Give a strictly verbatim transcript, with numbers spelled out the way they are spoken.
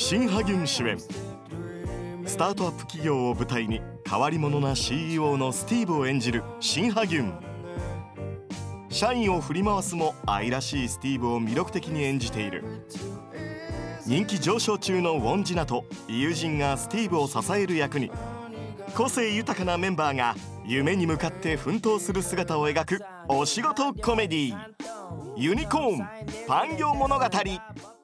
シン・ハギュン主演、スタートアップ企業を舞台に変わり者な シーイーオー のスティーブを演じるシン・ハギュン。社員を振り回すも愛らしいスティーブを魅力的に演じている。人気上昇中のウォンジナと友人がスティーブを支える役に、個性豊かなメンバーが夢に向かって奮闘する姿を描くお仕事コメディー、ユニコーンパン業物語。